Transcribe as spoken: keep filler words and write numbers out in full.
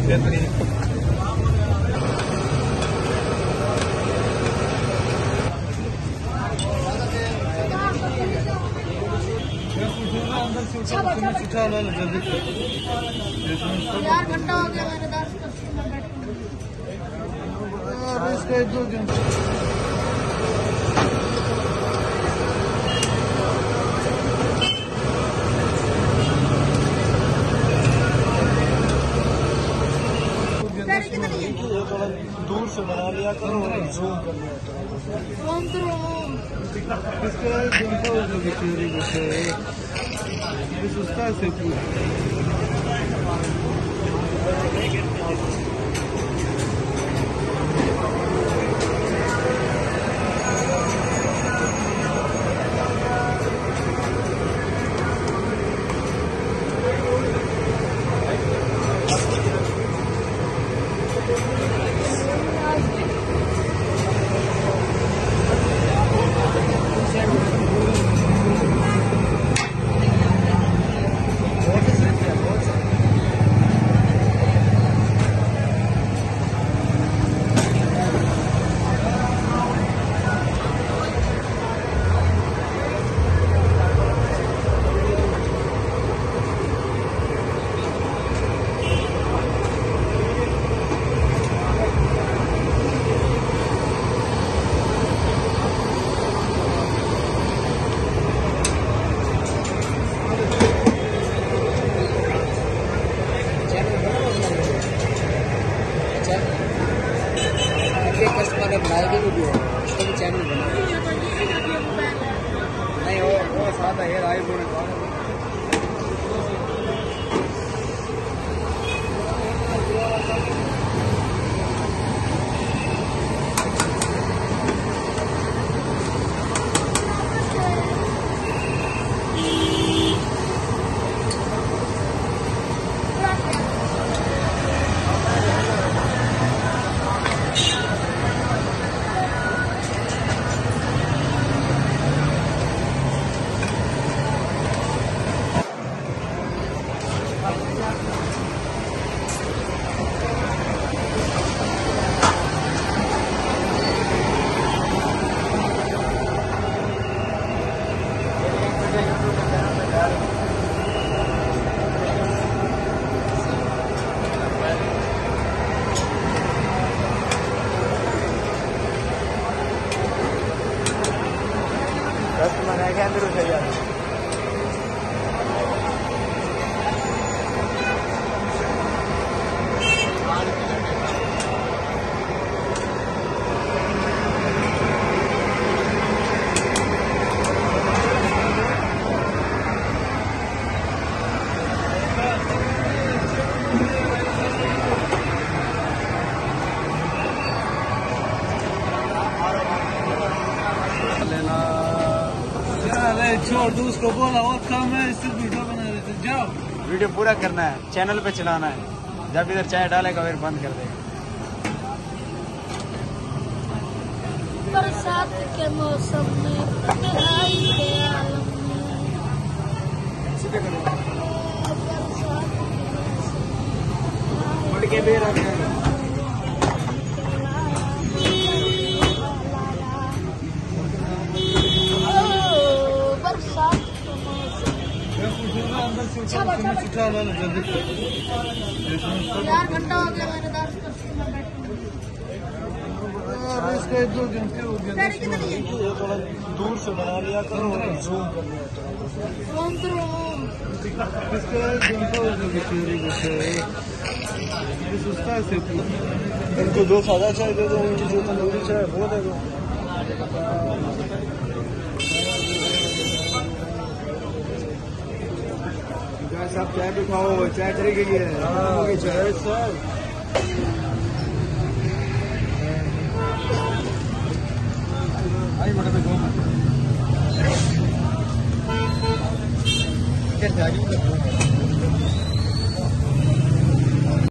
बेहतरीन। यार घंटा हो गया मेरे दस इसका एक दो दिन दूर से बना लिया करो, जूम कर लिया करो। इसका उसका से पूरा कस्टमर ने बनाया भी वीडियो, उसका भी चैनल बना नहीं वो वो सादा है आईफोन कस्टमर है क्या अंदर उठे जाते छोड़ दो उसको, बोला और काम है, सिर्फ वीडियो बना रहे थे। जाओ वीडियो पूरा करना है, चैनल पे चलाना है, जब इधर चाय डालेगा फिर बंद कर देगा। बरसात के मौसम में तन्हाई के आलम में के बेर आ गया यार घंटा हो गया मेरे दस इसका एक दो दिन से हो गया। दूर से बना लिया करो, जूम कर लिया करो। इसका उसका से इनको दो सादा चाय दे दो, उनकी जो तंदूरी चाय वो दे दो। सब चाय भी खाओ, चाय तरीके की है।